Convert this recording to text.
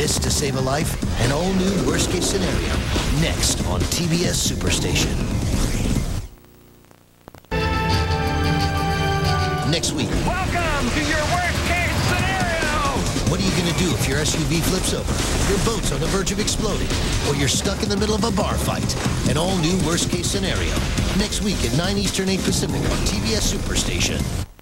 this to save a life? An all-new worst-case scenario. Next on TBS Superstation. Next week. Welcome to your worst-case scenario! What are you going to do if your SUV flips over, your boat's on the verge of exploding, or you're stuck in the middle of a bar fight? An all-new worst-case scenario. Next week at 9 Eastern, 8 Pacific on TBS Superstation.